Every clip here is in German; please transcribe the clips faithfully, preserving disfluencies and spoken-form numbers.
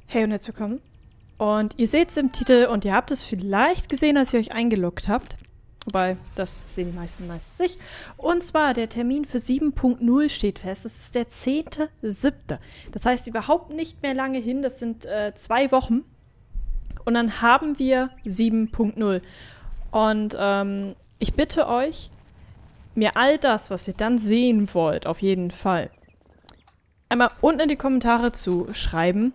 Hey und herzlich willkommen. Und ihr seht es im Titel und ihr habt es vielleicht gesehen, als ihr euch eingeloggt habt. Wobei, das sehen die meisten meistens nicht. Und zwar, der Termin für sieben Punkt null steht fest. Das ist der zehnte siebte Das heißt überhaupt nicht mehr lange hin. Das sind äh, zwei Wochen. Und dann haben wir sieben Punkt null. Und ähm, ich bitte euch, mir all das, was ihr dann sehen wollt, auf jeden Fall, einmal unten in die Kommentare zu schreiben.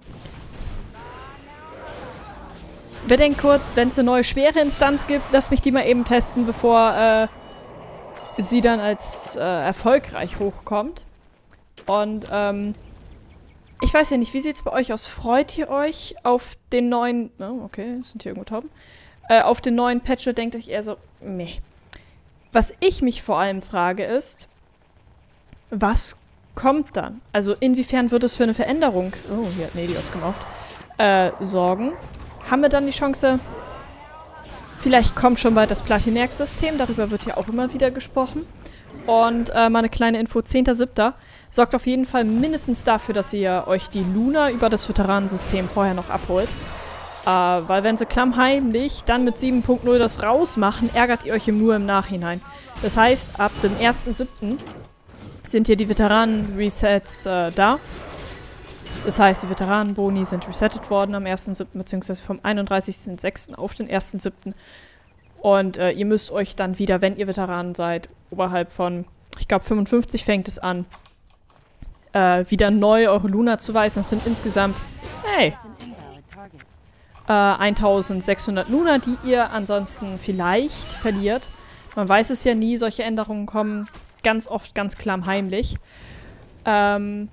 Wir denken kurz, wenn es eine neue schwere Instanz gibt, lasst mich die mal eben testen, bevor äh, sie dann als äh, erfolgreich hochkommt. Und ähm, ich weiß ja nicht, wie sieht es bei euch aus? Freut ihr euch auf den neuen... Oh, okay, sind hier irgendwo Tauben. Äh, auf den neuen Patch, denkt euch eher so, meh. Was ich mich vor allem frage ist, was kommt dann? Also inwiefern wird es für eine Veränderung, oh, hier hat Nedios gemauft, äh, sorgen? Haben wir dann die Chance, vielleicht kommt schon bald das Platinex-System, darüber wird ja auch immer wieder gesprochen. Und äh, mal eine kleine Info, zehnter siebter sorgt auf jeden Fall mindestens dafür, dass ihr euch die Luna über das Veteranensystem vorher noch abholt. Äh, weil wenn sie klammheimlich dann mit sieben Punkt null das rausmachen, ärgert ihr euch nur im Nachhinein. Das heißt, ab dem ersten siebten sind hier die Veteranen-Resets äh, da. Das heißt, die Veteranenboni sind resettet worden am ersten siebten beziehungsweise vom einunddreißigsten sechsten auf den ersten siebten Und äh, ihr müsst euch dann wieder, wenn ihr Veteranen seid, oberhalb von, ich glaube fünfundfünfzig fängt es an, äh, wieder neu eure Luna zu weisen. Das sind insgesamt, hey, äh, eintausendsechshundert Luna, die ihr ansonsten vielleicht verliert. Man weiß es ja nie, solche Änderungen kommen ganz oft ganz klammheimlich. Ähm...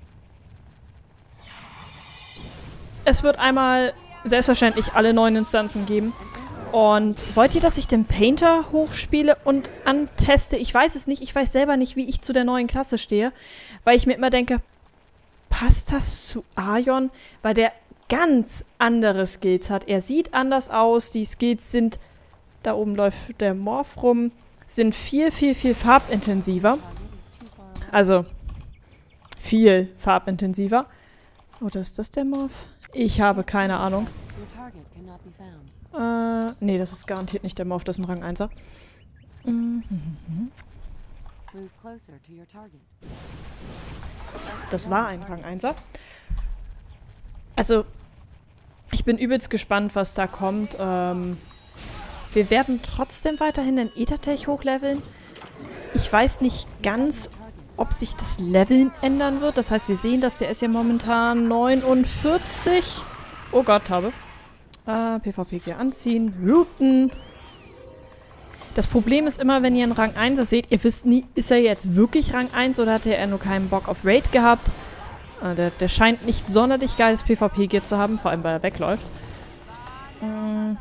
Es wird einmal selbstverständlich alle neuen Instanzen geben. Und wollt ihr, dass ich den Painter hochspiele und anteste? Ich weiß es nicht. Ich weiß selber nicht, wie ich zu der neuen Klasse stehe. Weil ich mir immer denke, passt das zu Aion? Weil der ganz andere Skills hat. Er sieht anders aus. Die Skills sind, da oben läuft der Morph rum, sind viel, viel, viel farbintensiver. Also, viel farbintensiver. Oder ist das der Morph? Ich habe keine Ahnung. Äh, nee, das ist garantiert nicht der Morph, das ist ein Rang einser. Mhm. Das war ein Rang einser. Also, ich bin übelst gespannt, was da kommt. Ähm, wir werden trotzdem weiterhin den Ethertech hochleveln. Ich weiß nicht ganz, ob sich das Leveln ändern wird. Das heißt, wir sehen, dass der ist ja momentan neunundvierzig. Oh Gott, habe. Äh, PvP-Gear anziehen. Looten. Das Problem ist immer, wenn ihr einen Rang einser seht, ihr wisst nie, ist er jetzt wirklich Rang eins oder hat er nur keinen Bock auf Raid gehabt. Äh, der, der scheint nicht sonderlich geiles PvP-Gear zu haben, vor allem weil er wegläuft. Mm.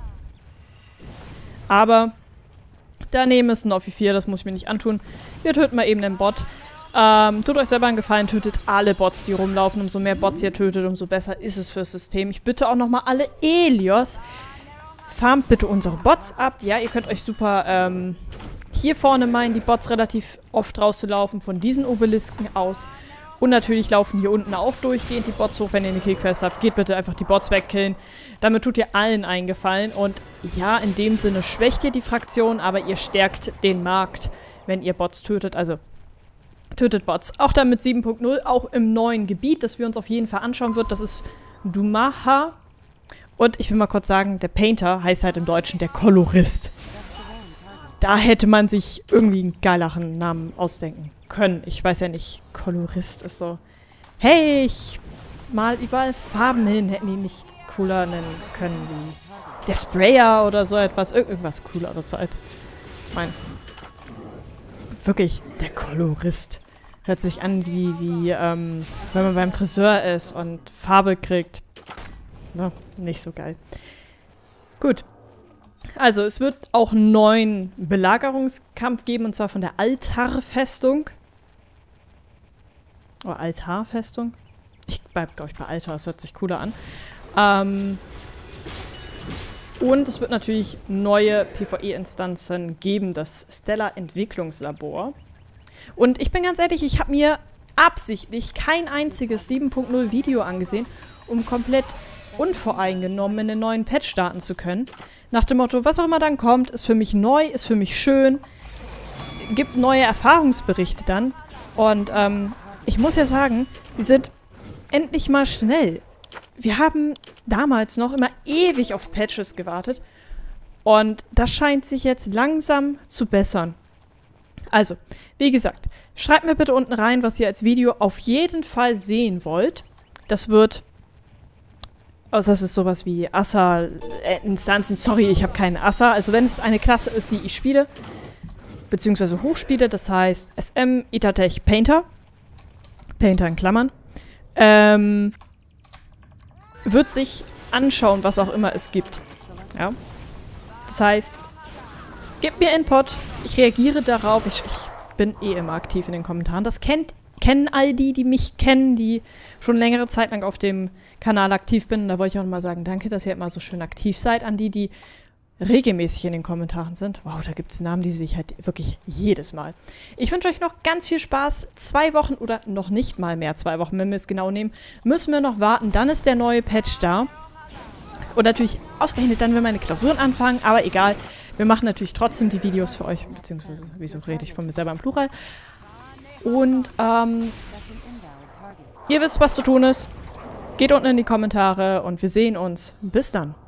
Aber daneben ist ein Offi vier, das muss ich mir nicht antun. Wir töten mal eben den Bot. Ähm, tut euch selber einen Gefallen, tötet alle Bots, die rumlaufen. Umso mehr Bots ihr tötet, umso besser ist es fürs System. Ich bitte auch nochmal alle Elios, farmt bitte unsere Bots ab. Ja, ihr könnt euch super ähm, hier vorne meinen, die Bots relativ oft rauszulaufen von diesen Obelisken aus. Und natürlich laufen hier unten auch durchgehend die Bots hoch, wenn ihr eine Killquest habt. Geht bitte einfach die Bots wegkillen. Damit tut ihr allen einen Gefallen. Und ja, in dem Sinne schwächt ihr die Fraktion, aber ihr stärkt den Markt, wenn ihr Bots tötet. Also tötet Bots. Auch dann mit sieben Punkt null, auch im neuen Gebiet, das wir uns auf jeden Fall anschauen wird. Das ist Dumaha. Und ich will mal kurz sagen, der Painter heißt halt im Deutschen der Kolorist. Da hätte man sich irgendwie einen geileren Namen ausdenken können. Ich weiß ja nicht, Kolorist ist so, hey, ich mal überall Farben hin. Hätten die nicht cooler nennen können wie der Sprayer oder so etwas. Ir irgendwas cooleres halt. Ich meine, wirklich, der Kolorist. Hört sich an wie, wie ähm, wenn man beim Friseur ist und Farbe kriegt. Na, nicht so geil. Gut. Also, es wird auch einen neuen Belagerungskampf geben, und zwar von der Altarfestung. Oder Altarfestung? Ich bleib, glaube ich, bei Altar. Das hört sich cooler an. Ähm... Und es wird natürlich neue PvE-Instanzen geben, das Stellar-Entwicklungslabor. Und ich bin ganz ehrlich, ich habe mir absichtlich kein einziges sieben Punkt null Video angesehen, um komplett unvoreingenommen in den neuen Patch starten zu können. Nach dem Motto, was auch immer dann kommt, ist für mich neu, ist für mich schön, gibt neue Erfahrungsberichte dann. Und ähm, ich muss ja sagen, wir sind endlich mal schnell. Wir haben damals noch immer ewig auf Patches gewartet. Und das scheint sich jetzt langsam zu bessern. Also, wie gesagt, schreibt mir bitte unten rein, was ihr als Video auf jeden Fall sehen wollt. Das wird... Also das ist sowas wie Assa-Instanzen. Sorry, ich habe keinen Assa. Also wenn es eine Klasse ist, die ich spiele, beziehungsweise hochspiele, das heißt S M, Itatech, Painter, Painter in Klammern, ähm, wird sich anschauen, was auch immer es gibt. Ja. Das heißt, gebt mir Input, ich reagiere darauf, ich, ich bin eh immer aktiv in den Kommentaren. Das kennt, kennen all die, die mich kennen, die schon längere Zeit lang auf dem Kanal aktiv bin. Und da wollte ich auch mal sagen, danke, dass ihr immer so schön aktiv seid an die, die regelmäßig in den Kommentaren sind. Wow, da gibt es Namen, die sehe ich halt wirklich jedes Mal. Ich wünsche euch noch ganz viel Spaß. Zwei Wochen oder noch nicht mal mehr zwei Wochen, wenn wir es genau nehmen, müssen wir noch warten. Dann ist der neue Patch da. Und natürlich ausgerechnet dann, wenn meine Klausuren anfangen. Aber egal, wir machen natürlich trotzdem die Videos für euch. Beziehungsweise, wieso rede ich von mir selber im Plural? Und, ähm, ihr wisst, was zu tun ist. Geht unten in die Kommentare und wir sehen uns. Bis dann.